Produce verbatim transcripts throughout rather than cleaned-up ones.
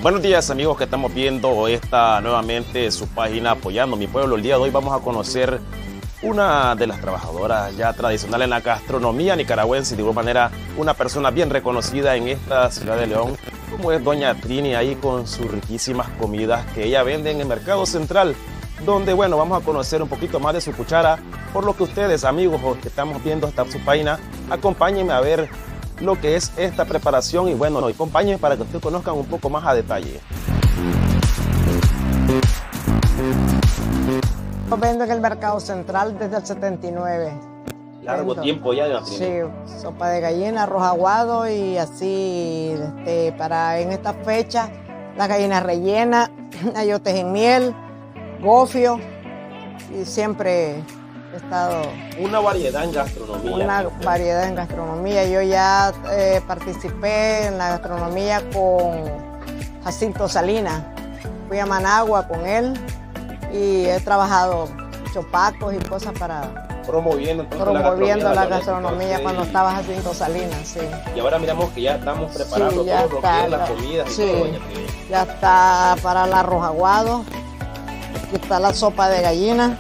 Buenos días, amigos que estamos viendo esta nuevamente su página Apoyando Mi Pueblo. El día de hoy vamos a conocer una de las trabajadoras ya tradicionales en la gastronomía nicaragüense, y de igual manera una persona bien reconocida en esta ciudad de León, como es doña Trini, ahí con sus riquísimas comidas que ella vende en el Mercado Central, donde, bueno, vamos a conocer un poquito más de su cuchara, por lo que ustedes, amigos que estamos viendo esta su página, acompáñenme a ver lo que es esta preparación y, bueno, acompáñenme para que ustedes conozcan un poco más a detalle. Yo vendo en el Mercado Central desde el setenta y nueve. Largo Vendo. tiempo ya, doña Trini. Sí, sopa de gallina, arroz aguado y así, este, para en esta fecha, las gallinas rellenas, ayotes en miel, gofio, y siempre he estado... Una variedad en gastronomía. Una variedad en gastronomía. Yo ya eh, participé en la gastronomía con Jacinto Salinas. Fui a Managua con él y he trabajado chopacos y cosas para... Promoviendo, entonces, promoviendo la gastronomía, la gastronomía cuando y... estaba Jacinto Salinas, sí. Y ahora miramos que ya estamos preparando Sí, ya todo lo está, que es las comidas y sí, todo, doña Trini. ya está para el arroz aguado. Aquí está la sopa de gallina.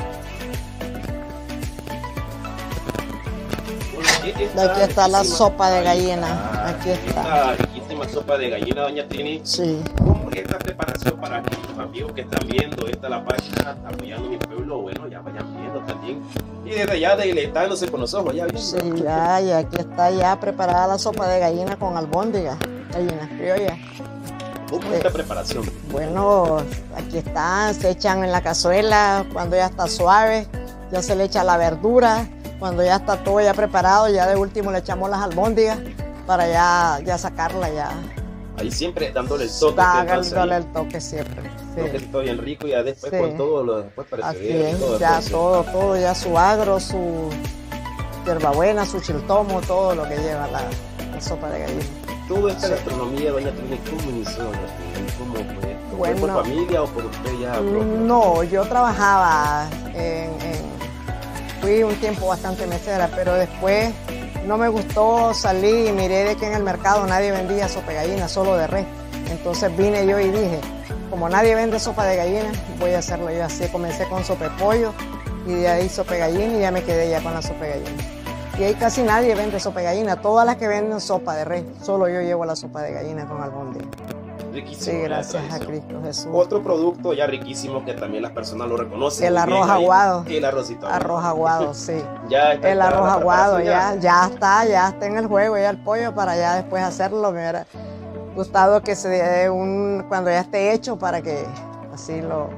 Aquí está la sopa de gallina. Aquí está. Esta riquísima sopa de gallina, doña Trini. Sí. ¿Cómo es esta preparación para nuestros amigos que están viendo esta la página Apoyando Mi Pueblo? Bueno, ya vayan viendo también. Y desde allá deleitándose con los ojos, ya viendo. Sí, ya, y aquí está ya preparada la sopa de gallina con albóndiga, gallinas criollas. ¿Cómo es esta preparación? Bueno, aquí está, se echan en la cazuela, cuando ya está suave, ya se le echa la verdura, cuando ya está todo ya preparado, ya de último le echamos las albóndigas para ya, ya sacarla ya. Ahí siempre dándole el toque. Dándole el toque siempre. Sí. Que está bien rico y ya después Sí. con todo lo después para Así servir, es, todo ya después. todo, todo, ya su agro, su hierbabuena, su chiltomo, todo lo que lleva la, la sopa de gallina. Toda esta Sí. gastronomía, doña Trini, ¿cómo inició, doña Trini? ¿Cómo fue? ¿Fue Bueno. por familia o por usted ya propio? No, yo trabajaba en, en- fui un tiempo bastante mesera, pero después no me gustó salir y miré de que en el mercado nadie vendía sopa de gallina, solo de res. Entonces vine yo y dije, como nadie vende sopa de gallina, voy a hacerlo yo así. Comencé con sopa de pollo y de ahí sopa de gallina y ya me quedé ya con la sopa de gallina. Y ahí casi nadie vende sopa de gallina, todas las que venden sopa de res, solo yo llevo la sopa de gallina con albóndiga. Riquísimo. Sí, la gracias a tradición. Cristo Jesús. Otro producto ya riquísimo que también las personas lo reconocen. El muy arroz bien ahí, aguado. El arrocito aguado. Arroz aguado, sí. Ya está El está arroz la aguado ya, preparación ya está, ya está en el juego, ya el pollo para ya después hacerlo. Me hubiera gustado que se dé un, cuando ya esté hecho para que así lo,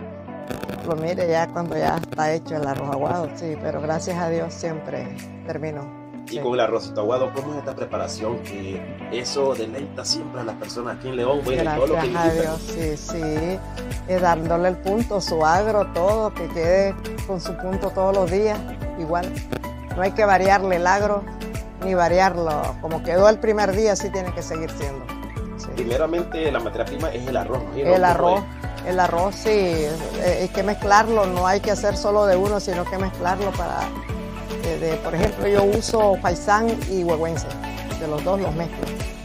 lo mire ya cuando ya está hecho el arroz aguado, sí, pero gracias a Dios siempre terminó. Y Sí. con el arrocito aguado, ¿cómo es esta preparación? Que eso deleita siempre a las personas aquí en León. Bueno, y todo lo que Gracias a visitan. Dios, sí, sí, es dándole el punto, su agro, todo, que quede con su punto todos los días, igual. No hay que variarle el agro, ni variarlo, como quedó el primer día, así tiene que seguir siendo. Sí. Primeramente, la materia prima es el arroz, ¿no? El arroz, el arroz sí, eh, hay que mezclarlo, no hay que hacer solo de uno, sino que mezclarlo para, de, de, por ejemplo, yo uso faisán y huehuense, de los dos los mezclo.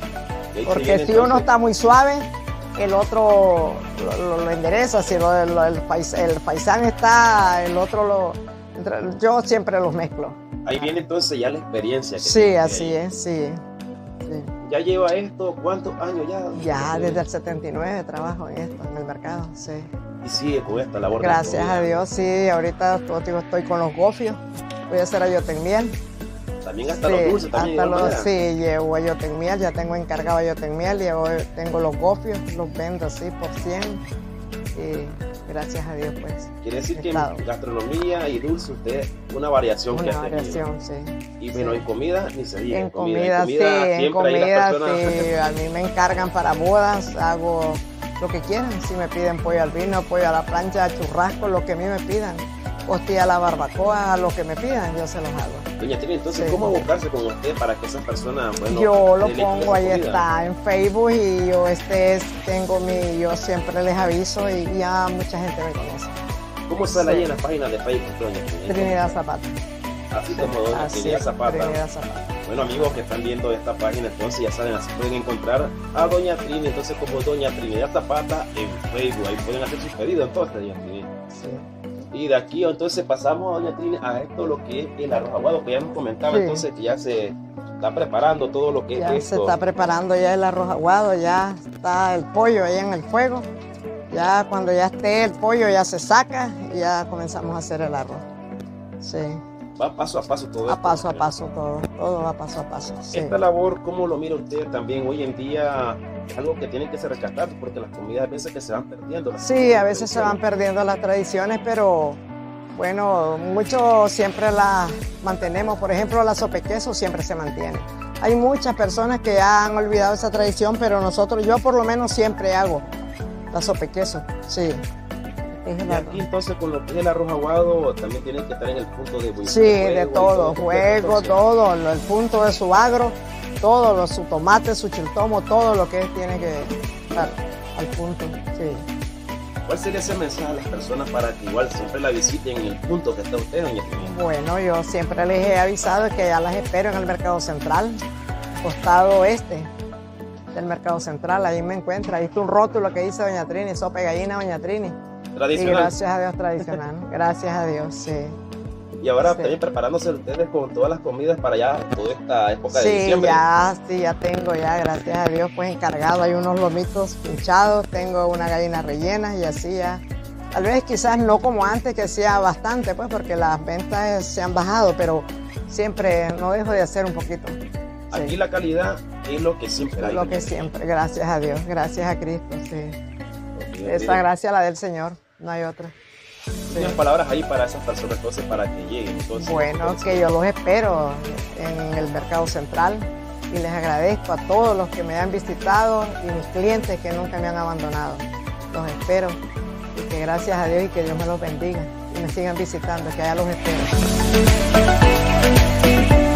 Porque si uno está muy suave, el otro lo, lo- lo endereza, si lo- lo- el, fais- el faisán está, el otro lo... entre- Yo siempre los mezclo. Ahí viene entonces ya la experiencia. Que Sí, tiene así ahí. es, sí. sí. Ya lleva esto, ¿cuántos años ya? Ya desde el setenta y nueve trabajo en esto, en el mercado, sí. Y sigue con esta labor. de Gracias comida. a Dios, sí, ahorita todo, digo, estoy con los gofios, voy a hacer ayote en miel. También hasta Sí, los dulces, también. hasta de igual los, manera. sí, llevo ayote en miel, ya tengo encargado ayote en miel, llevo, tengo los gofios, los vendo así por cien. Y gracias a Dios, pues. Quiere decir que Claro. en gastronomía y dulce usted una variación que Una ha tenido. variación, sí. Y bueno, Sí. en comida ni se diga. En comida, sí, en siempre ahí comida, las personas- sí. A mí me encargan para bodas, hago lo que quieran. Si me piden pollo al vino, pollo a la plancha, churrasco, lo que a mí me pidan. Costilla a la barbacoa, lo que me pidan, yo se los hago. Doña Trini, entonces, Sí. ¿cómo buscarse con usted para que esas personas, bueno, Yo lo deleiten pongo, esa ahí comida? está, en Facebook y yo este es- tengo mi, yo siempre les aviso y ya mucha gente me conoce. ¿Cómo sale Sí. ahí en la página de Facebook, doña Trini? Trinidad Zapata. Así como doña Así Trinidad es, Zapata. Trinidad Zapata. Bueno, amigos que están viendo esta página, entonces ya saben, así pueden encontrar a Doña Trini, entonces como Doña Trinidad Zapata en Facebook, ahí pueden hacer sus pedidos entonces, Doña Trini. Sí. Y de aquí entonces pasamos, Doña Trini, a esto lo que es el arroz aguado, que ya nos comentaba, sí. Entonces que ya se está preparando todo lo que ya es esto. Se está preparando ya el arroz aguado, ya está el pollo ahí en el fuego. Ya cuando ya esté el pollo ya se saca y ya comenzamos a hacer el arroz. Sí. Va paso a paso todo A esto, paso a ¿no? paso todo, todo va paso a paso. Sí. Esta labor, ¿cómo lo mira usted también hoy en día? Es algo que tiene que ser rescatado porque las comidas a veces que se van perdiendo. Sí, a veces se van perdiendo las tradiciones, pero bueno, muchos siempre las mantenemos. Por ejemplo, la sopa de queso siempre se mantiene. Hay muchas personas que ya han olvidado esa tradición, pero nosotros, yo por lo menos siempre hago la sopa de queso, sí. Y aquí entonces con lo que es el arroz aguado también tienen que estar en el punto de ebullición. Sí, de todo, juego, todo, el punto de su agro, todo, lo, su tomate, su chiltomo, todo lo que tiene que estar al punto, sí. ¿Cuál sería ese mensaje a las personas para que igual siempre la visiten en el punto que está usted, doña Trini? Bueno, yo siempre les he avisado que ya las espero en el Mercado Central, costado este del Mercado Central, ahí me encuentra, ahí está un rótulo que dice doña Trini, sopa de gallina doña Trini. Tradicional. Y gracias a Dios tradicional, gracias a Dios, sí. Y ahora sí. También preparándose ustedes con todas las comidas para ya toda esta época sí, de diciembre. Sí, ya, sí, ya tengo ya, gracias a Dios, pues encargado, hay unos lomitos pinchados, tengo una gallina rellena y así ya. Tal vez quizás no como antes, que sea bastante, pues porque las ventas se han bajado, pero siempre no dejo de hacer un poquito. Aquí sí. La calidad es lo que siempre hay. Lo que siempre, gracias a Dios, gracias a Cristo, sí. Esa gracia la del Señor, no hay otra. Sí. Unas palabras ahí para esas personas, entonces, para que lleguen. Entonces, bueno, entonces, que yo los espero en el Mercado Central y les agradezco a todos los que me han visitado y mis clientes que nunca me han abandonado. Los espero y que gracias a Dios y que Dios me los bendiga y me sigan visitando, que allá los espero.